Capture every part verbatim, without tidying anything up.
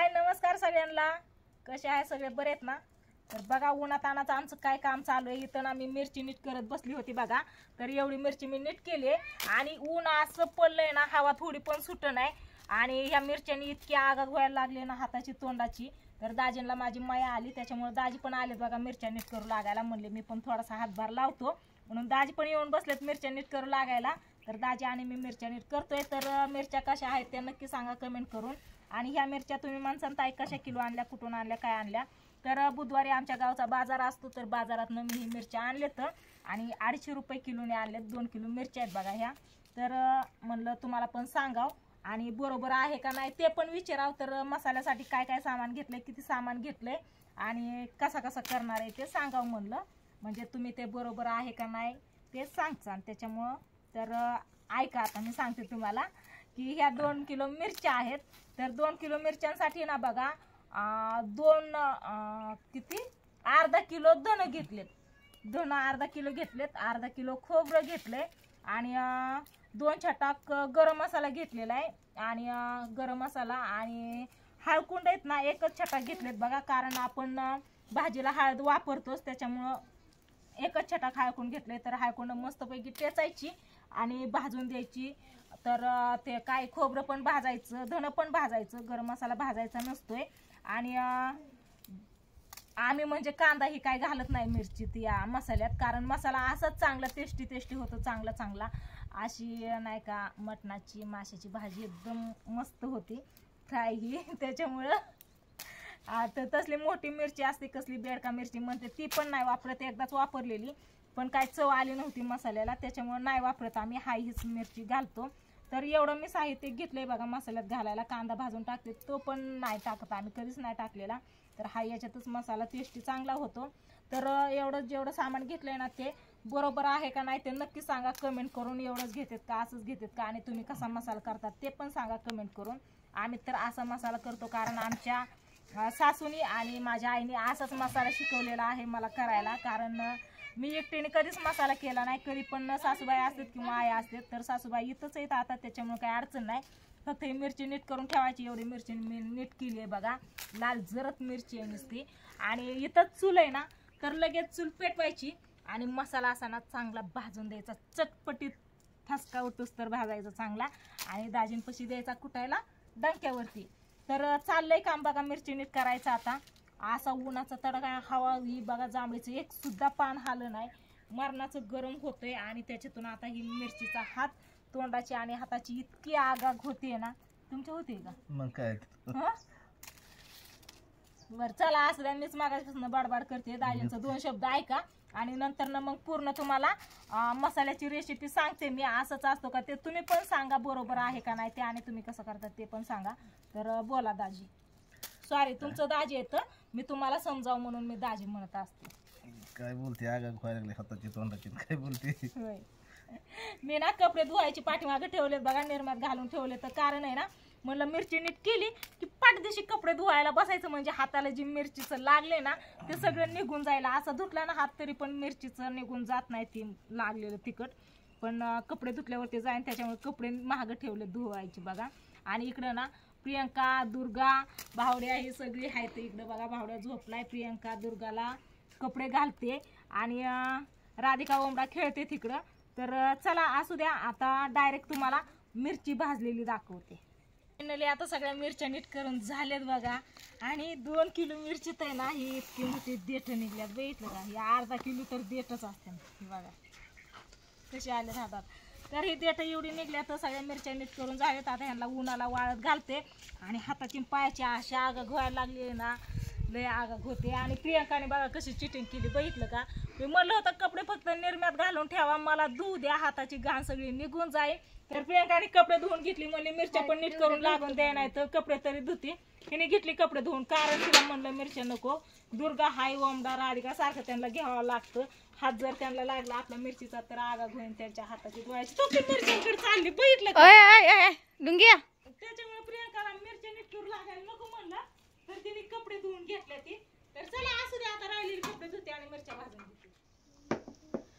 हाय नमस्कार सगळ्यांना, कसे आहे सगळे बरे आहेत ना। तर बघा उन्हात आणाचं आमचं काय काम चालू आहे। इथं ना मी मिरची नीट करत बसली होती बघा। तर एवढी मिरची मी नीट केली आणि ऊन असं पडलंय ना, हवा थोडी पण सुट नाही आणि ह्या मिरच्यांनी इतकी आग व्हायला लागली ना हाताची तोंडाची। तर दाजींना माझी माया आली, त्याच्यामुळे दाजी पण आलेत बघा मिरच्या नीट करू लागायला। म्हणले मी पण थोडासा हातभार लावतो म्हणून दाजी पण येऊन बसलेत मिरच्या नीट करू लागायला। तर दाजी आणि मी मिरच्या नीट करतोय। तर मिरच्या कशा आहेत त्या नक्की सांगा कमेंट करून। आणि ह्या मिरच्या तुम्ही माणसांना ताई कशा किलो आणल्या, कुठून आणल्या, काय आणल्या। तर बुधवारी आमच्या गावचा बाजार असतो, तर बाजारात मी ही मिरच्या आणले तर आणि अडीचशे रुपये किलोने आणलेत। दोन किलो मिरच्या आहेत बघा ह्या। तर म्हणलं तुम्हाला पण सांगाव आणि बरोबर आहे का नाही ते पण विचाराव। तर मसाल्यासाठी काय काय सामान घेतलंय, किती सामान घेतलंय आणि कसा कसा करणार आहे ते सांगाव म्हणलं, म्हणजे तुम्ही ते बरोबर आहे का नाही ते सांगसान। त्याच्यामुळं तर ऐका आता मी सांगते तुम्हाला की ह्या दोन किलो मिरच्या आहेत। तर दोन किलो मिरच्यांसाठी ना बघा दोन किती अर्धा किलो धन घेतलेत, धन अर्धा किलो घेतलेत, अर्धा किलो खोबरं घेतले आणि दोन छटाक गरम मसाला घेतलेला आहे आणि गरम मसाला आणि हळकुंड आहेत ना एकच छटाक घेतलेत बघा, कारण आपण भाजीला हळद वापरतोच त्याच्यामुळं एकच छटाक हळकुंड घेतले। तर हळकुंड मस्तपैकी टेचायची आणि भाजून द्यायची। तर ते काय खोबरं पण भाजायचं, धन पण भाजायचं, गरम मसाला भाजायचा नसतोय। आणि आम्ही म्हणजे कांदा ही काय घालत नाही मिरचीत या मसाल्यात, कारण मसाला असाच चांगला टेस्टी टेस्टी होतो, चांगला चांगला अशी नाही का मटणाची माशाची भाजी एकदम मस्त होती फ्राय ही। त्याच्यामुळं आता तसली मोठी मिरची असते कसली बेडका मिरची म्हणते ती पण नाही वापरत, एकदाच वापरलेली पण काय चव आली नव्हती मसाल्याला, त्याच्यामुळे नाही वापरत आम्ही, हाय हीच मिरची घालतो। तर एवढं मी साहित्य घेतलंय बघा मसाल्यात घालायला। कांदा भाजून टाकते तो पण नाही टाकत आम्ही, कधीच नाही टाकलेला। तर हा याच्यातच मसाला टेस्टी चांगला होतो। तर एवढं जेवढं सामान घेतलंय ना ते बरोबर आहे का नाही ते नक्की सांगा कमेंट करून। एवढंच घेतात का, असंच घेतात का, आणि तुम्ही कसा मसाला करतात ते पण सांगा कमेंट करून। आम्ही तर असा मसाला करतो कारण आमच्या सासूनी आणि माझ्या आईने असाच मसाला शिकवलेला आहे मला करायला, कारण मी एकटीने कधीच मसाला केला नाही। कधी पण सासूबाई असतात किंवा आई असतात, तर सासूबाई इथंच येत आता त्याच्यामुळे काही अडचण नाही। फक्त ही मिरची नीट करून ठेवायची, एवढी मिरची मी नीट केली आहे बघा, लाल जरत मिरची आहे नुसती। आणि इथंच चूल आहे ना, तर लगेच चूल पेटवायची आणि मसाला असा ना चांगला भाजून द्यायचा, चटपटीत ठसका उठूस तर भाजायचा चांगला आणि दाजींपाशी द्यायचा कुटायला डंक्यावरती। तर चाललंय काम बघा मिरची नीट करायचं आता। असा उन्हाचा तडका, हवा ही बघा जांभळीचं एक सुद्धा पान हालं नाही, मरणाचं गरम होतंय आणि त्याच्यातून आता ही मिरचीचा हात तोंडाची आणि हाताची इतकी आगाग होते ना। तुमच्या होते का मग काय बर चला असं द्या, मीच मागापासून बाडबाड करते, दाजींचं दोन शब्द ऐका आणि नंतर ना मग पूर्ण तुम्हाला मसाल्याची रेसिपी सांगते मी। असंच असतो का ते तुम्ही पण सांगा बरोबर आहे का नाही ते, आणि तुम्ही कसं करतात ते पण सांगा। तर बोला दाजी, सॉरी तुमचं दाजी येतं, मी तुम्हाला समजावं म्हणून मी दाजी म्हणत असते। काय बोलते आगा व्हायला लागले हाताची तोंडाची, काय बोलते होय मी ना कपडे धुवायची पाठीमागे ठेवलेत बघा, निर्मात घालून ठेवले। तर कारण आहे ना म्हणलं मिरची नीट केली की पाठदिशी कपडे धुवायला बसायचं, म्हणजे हाताला जी मिरचीचं लागले ना ते सगळं निघून जायला। असं धुतला ना हात तरी पण मिरचीचं निघून जात नाही ती लागलेलं तिखट, पण कपडे धुतल्यावरती जाईन, त्याच्यामुळे कपडे महाग ठेवले धुवायचे बघा। आणि इकडं ना प्रियंका, दुर्गा, भावड्या ही सगळी आहेत इकडं बघा। भावड्या झोपलाय, प्रियंका दुर्गाला कपडे घालते आणि राधिका ओमडा खेळते तिकडं। तर चला असू द्या, आता डायरेक्ट तुम्हाला मिरची भाजलेली दाखवते। फायनली आता सगळ्या मिरच्या नीट करून झाल्यात बघा आणि दोन किलो मिरचीत आहे ना ही इतकी मोठी देठ निघल्यात, बघितलं का, ही अर्धा किलो तर देठच असते बघा कशी आले हातात। तर ही देठ एवढी निघल्या तर सगळ्या मिरच्या नीट करून झाल्यात। आता ह्यांना उन्हाला वाळत घालते आणि हाताची पायाची अशी आग व्हायला लागली ना, लय आगाग होते। आणि प्रियंकाने बघा कशी चिटिंग केली, बघितलं का, मी म्हणलं होतं कपडे फक्त निर्म्यात घालून ठेवा, मला धुऊ द्या, हाताची घाण सगळी निघून जाईल। तर प्रियंकाने कपडे धुवून घेतली, म्हणले मिरच्या पण नीट करून लागून द्या, नाही तर कपडे तरी धुते। हिने घेतली कपडे धुवून, कारण तिला म्हणलं मिरच्या नको। दुर्गा हाय, ओमडा, राधिका सारखं त्यांना घ्यावं लागतं, हात जर त्यांना लागला आपल्या मिरचीचा तर आगाग होईल त्यांच्या हाताची धुवायची। तो मिरच्यांकडे चालली, बघितलं डुंगिया, त्याच्यामुळे प्रियंकाला मिरच्या नीट करू लागायला नको म्हणलं, तर तिने कपडे धुवून घेतले ती। तर चला असू दे, आता राहिलेले कपडे धुते आणि मिरच्या भाजून घेते।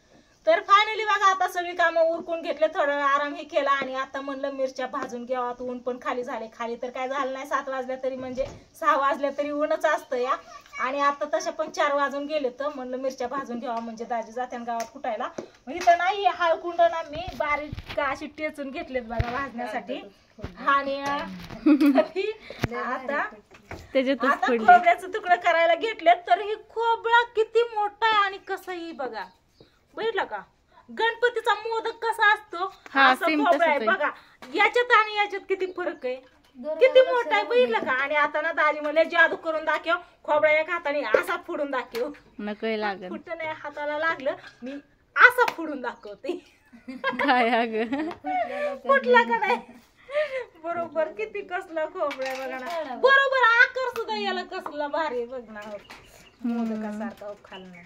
तर फायनली बघा आता सगळी कामं उरकून घेतले, थोडा वेळ आराम ही केला आणि आता म्हणलं मिरच्या भाजून घ्यावा. ऊन पण खाली झाले, खाली तर काय झालं नाही, सात वाजल्या तरी म्हणजे सहा वाजल्या तरी ऊनच असतं या. आणि आता तशा पण चार वाजून गेले, तर म्हणलं मिरच्या भाजून घ्यावा म्हणजे दाजी जात्यान गावात कुटायला. इथं नाही हळकुंड ना मी बारीक अशी टेचून घेतलेत बघा भाजण्यासाठी. आणि आता आता खोबऱ्याचं तुकडं करायला घेतलेत. तर ही खोबरा किती मोठा आहे आणि कसंही बघा, बघितलं का गणपतीचा मोदक कसा असतो असं खोबरा आहे बघा. याच्यात आणि याच्यात किती फरक आहे, किती मोठा आहे बघितलं का. आणि आता ना दाजी म्हणले जादू करून दाखव, खोबरा एक हाताने असा फोडून दाखव. फुट नाही हाताला लागलं, मी असा फोडून दाखवते. फुटला का नाही बरोबर, किती कसला खोबरा बघा ना, बरोबर आकार सुद्धा याला कसला भारी बघ ना, मोदकासारखा खालना.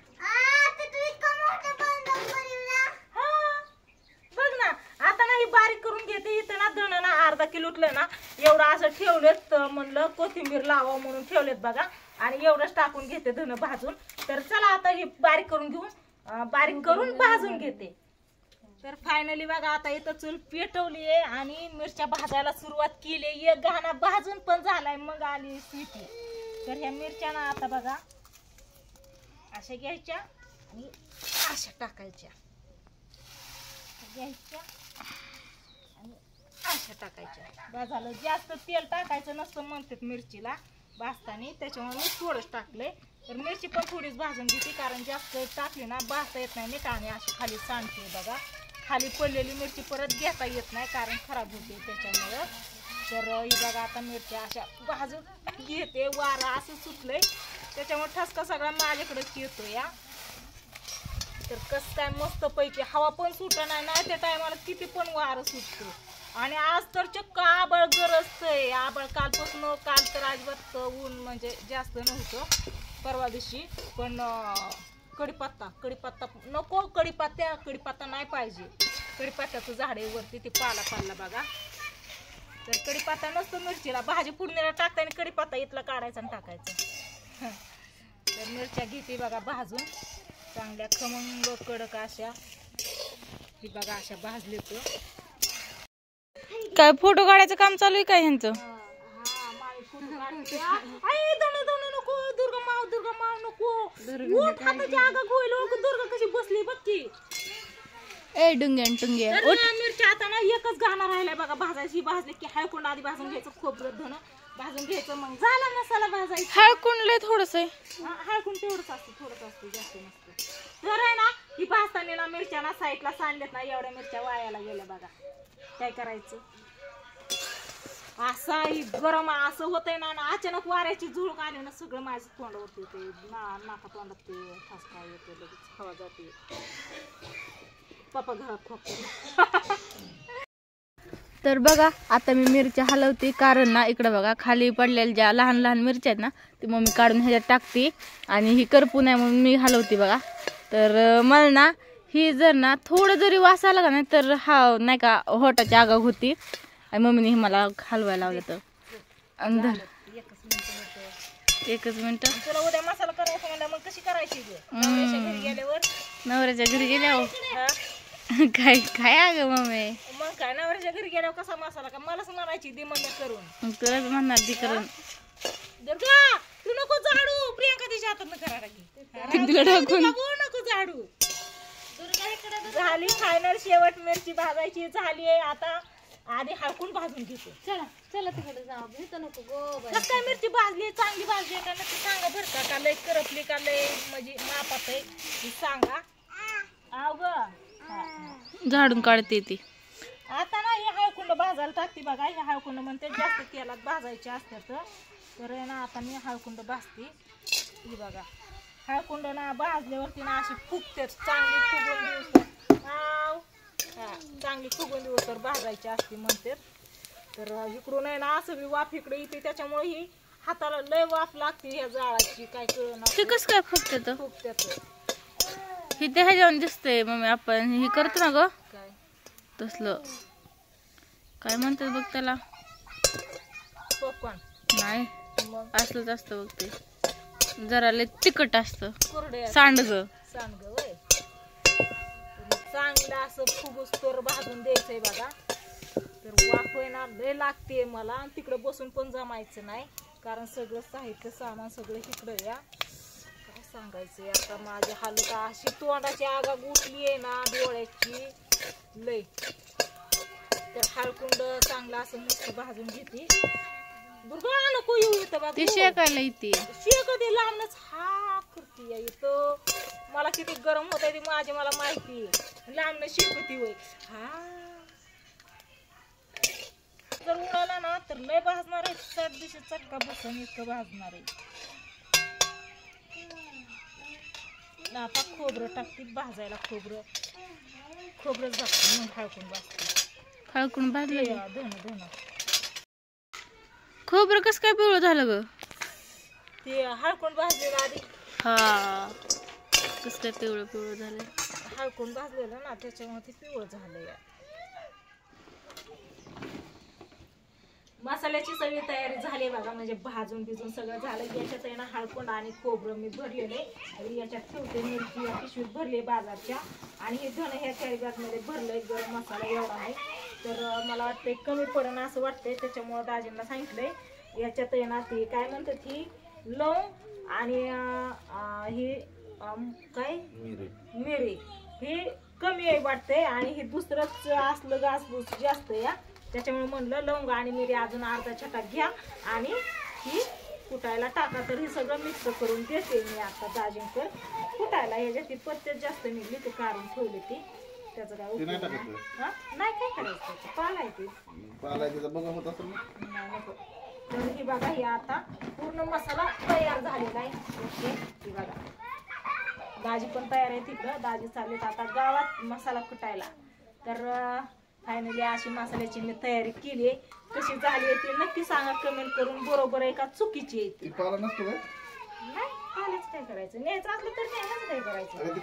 बघ ना आता ना ही बारीक करून घेते. इथं ना धण ना अर्धा किलोतलं ना एवढं असं ठेवलेत, म्हणलं कोथिंबीर लावा म्हणून ठेवलेत बघा. आणि एवढंच टाकून घेते धण भाजून. तर चला आता ही बारीक करून घेऊन बारीक करून भाजून घेते. तर फायनली बघा आता इथं चूल पेटवली आहे आणि मिरच्या भाजायला सुरुवात केली. एक घाणा भाजून पण झालाय, मग आली स्वीटी. तर ह्या मिरच्या ना आता बघा अशा घ्यायच्या आणि अशा टाकायच्या, घ्यायच्या आणि अशा टाकायच्या. बस झालं, जास्त तेल टाकायचं नसतं म्हणतात मिरचीला भाजताना, त्याच्यामुळे मी थोडंच टाकलंय. तर मिरची पण थोडीच भाजून घेते, कारण जास्त टाकली ना भाजता येत नाही नीट आणि अशी खाली सांडते बघा. खाली पडलेली मिरची परत घेता येत नाही कारण खराब होते त्याच्यामुळं. तर ही बघा आता मिरच्या अशा भाजून घेते. वारा असं सुटलंय त्याच्यामुळे ठसका सगळा माझ्याकडेच येतो या. तर कसं काय मस्त पैकी हवा पण सुट नाही ना, त्या टायमाला किती पण वारं सुटतो. आणि आज तर चक्क आबळ गरजतंय. आबळ कालपासून, काल तर अजिबात ऊन म्हणजे जास्त नव्हतं परवा दिवशी. पण कढीपत्ता कढीपत्ता नको, कढीपत्ता कढीपत्ता नाही पाहिजे. कढीपत्त्याचं झाड आहे वरती, ते पाला पाला बघा. तर कढीपत्ता नसतो मिरचीला, भाजी फोडणीला टाकताना कढीपत्ता इथला काढायचा आणि टाकायचा. तर मिरच्या घेते बघा भाजून चांगल्या खमंग कडक अशा. ही बघा अशा भाजले. तर काय फोटो काढायचं काम चालू आहे काय ह्यांचं? दुर्गा माव दुर्गा माव नको, जागा गोयलो दुर्गा कशी बसली बघ की. ए डुंग्या टुंग्या मिरच्या आता ना एकच गाणं राहिलाय बघा भाजायची. भाजले की हळकुंड आधी भाजून घ्यायचं, खोबरं धन भाजून घ्यायचं, मग झाला मसाला भाजायचा. हळकुंड लय थोडस आहे, हळकुंड तेवढंच असतं, थोडंच असतं, जास्त नसतं. तर आहे ना ही भाजताना ना मिरच्या ना साईडला सांडल्यात ना, एवढ्या मिरच्या वायाला गेल्या बघा. काय करायचं, असा ही गरम असं होतंय ना, अचानक वाऱ्याची झुळूक आली ना सगळं माझं तोंडावरती येते, नाका तोंडात ते ठसका येते, लगेच हवा जाते. पप्पा घरात खोकतो. तर बघा आता मी मिरच्या हलवते, कारण ना इकडं बघा खाली पडलेल्या ज्या लहान लहान मिरच्या आहेत ना ती मम्मी काढून ह्याच्यात टाकते आणि ही करपू नये म्हणून मी हलवते बघा. तर मला ना ही जर ना थोडं जरी वास आला का नाही तर हा नाही का होटाची आगाव होती आणि मम्मीने ही मला हलवायला लावलं. तर अंदर एकच मिनिट. तुला उद्या मसाला करायचा म्हणलं मग कशी करायची नवऱ्याच्या घरी गेल्यावर? नवऱ्याच्या घरी गेल्यावर काय काय अगं मम्मी, मग काय नवऱ्याच्या घरी गेल्यावर कसा मसाला का मलाच म्हणायची दे मम्मी करून. मग तुलाच म्हणणार दी करून. दुर्गा तू नको झाडू, प्रियंका तिच्या हातात करायला नको झाडू. झाली फायनल शेवट मिरची भाजायची झाली आहे. आता आधी हळकून भाजून घेतो. चला चला तिकडे जाऊ, भेट नको गो. कसं काय मिरची भाजली चांगली भाजली का नक्की सांगा बरं का, का लय करपली का लय म्हणजे मापात आहे सांगा. आव ग झाडून काढते ती. आता ना हे हळकुंड भाजायला टाकते बघा. हे हळकुंड म्हणते जास्त तेलात भाजायचे असतात. तर ना आता मी हळकुंड भाजते. ही बघा हळकुंड ना भाजल्यावरती ना अशी फुगते, चांगली फुगून दिवस आव हा चांगली फुगून दिवस तर भाजायची असते म्हणते. तर इकडून आहे ना असं बी वाफ इकडे येते, त्याच्यामुळे ही हाताला लय वाफ लागते ह्या जाळाची. काय कळणार ते कसं काय फुगते फुगत्यात. हे ते ह्याच्यावर दिसतंय मम्मी, आपण हे करतो ना ग काय तसलं काय म्हणतात बघ त्याला, पॉपकॉर्न नाही मग असलंच असतं बघ. ते जरा लय तिखट असतं, कुरडे सांडग सांडग वय चांगलं असं फुगुस्तोर भाजून द्यायचंय बघा. तर वाफय ना लय लागते मला आणि तिकडे बसून पण जमायचं नाही कारण सगळं साहित्य सामान सगळं इकडं या. काय सांगायचं आता माझ्या हालत अशी तोंडाची आगा गुटली आहे ना डोळ्याची लय. तर हळकुंड चांगला असं मस्त भाजून घेते. दुर्गा नको येऊ इथं बघ ती शेकायला येते. शेक कधी लांबनच हा करते इथं. मला किती गरम होत आहे माझी मला माहिती आहे. लांबन शेकती होय हा. जर उडाला ना तर लय भाजणार आहे. चट दिशे चटका बसून इतकं भाजणार आहे. आता खोबरं टाकते भाजायला. खोबरं खोबरं भाजते मग हळकून भाजते. हळकून भाजलं की. धन धन खोबरं कसं काय पिवळं झालं ग? ते हळकून भाजलेलं आधी. हा कसं काय पिवळं पिवळं झालं? हळकून भाजलेलं ना त्याच्यामुळे ते पिवळं झालं. मसाल्याची सगळी तयारी झाली बघा म्हणजे भाजून भिजून सगळं झालं. याच्यात आहे ना हळकुंड आणि खोबरं मी भरलेले आणि याच्यात ठेवते. मिरची या पिशवीत भरली बाजारच्या आणि हे धन ह्या कॅरी बॅग मध्ये भरलंय. गरम मसाला एवढा आहे तर मला वाटतंय कमी पडणं असं वाटतंय त्याच्यामुळे दाजींना सांगितलंय. याच्यात आहे ना ती काय म्हणतात ही लवंग आणि ही काय मिरी ही कमी आहे वाटतंय आणि हे दुसरंच असलं घासपूस जास्त या. त्याच्यामुळे म्हणलं लवंग आणि मिरी अजून अर्धा छटाक घ्या आणि ही कुटायला टाका. तर हे सगळं मिक्स करून देते मी आता दाजींकर कुटायला. ह्याच्यात ती पत्ते जास्त निघली ते काढून ठेवली ती. त्याचं काय उपयोग नाही. काय करायचं पालायचे तर ही बघा हे आता पूर्ण मसाला तयार झालेला आहे. ही बघा दाजी पण तयार आहे तिकडं. दाजी चाललेत आता गावात मसाला कुटायला. तर फायनली अशी मसाल्याची मी तयारी केली आहे. कशी झाली आहे ती नक्की सांगा कमेंट करून. बरोबर आहे का चुकीची आहे ती? नाही पालच काय करायचं. न्यायचं असलं तर न्यायच काय करायचं.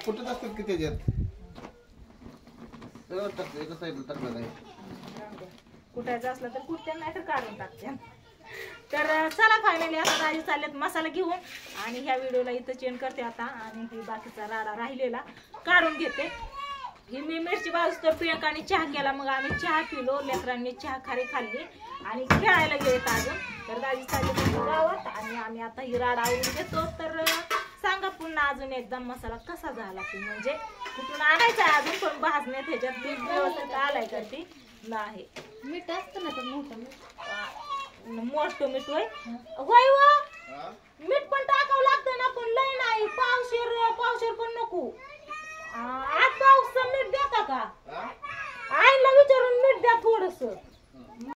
कुठायचं असलं तर कुठते नाही तर काढून टाकते. तर चला फायनली आता दाजी चाललेत मसाला घेऊन आणि ह्या व्हिडिओला इथं चेंज करते आता. आणि ही बाकीचा राडा राहिलेला काढून घेते. ही मी मिरची भाजूस तर प्रियंकाने चहा केला. मग आम्ही चहा पिलो. लेकरांनी चहा खारी खाल्ली आणि खेळायला गेलेत अजून. तर दाजी चालले गावात आणि आम्ही आता ही राड आवरून घेतो. तर सांगा पुन्हा अजून एकदा मसाला कसा झाला ती म्हणजे कुठून आणायचा अजून पण भाजण्यात ह्याच्यात मीठ व्यवस्थित आलाय का ती नाही. मीठ असतं ना तर मोठं मीठ मोठं मीठ होय होय व मीठ पण टाकावं लागतं ना पण लय नाही. पावशेर पावशेर पण नको. आठ पावसा मीठ देता का? आईला विचारून मीठ द्या थोडस.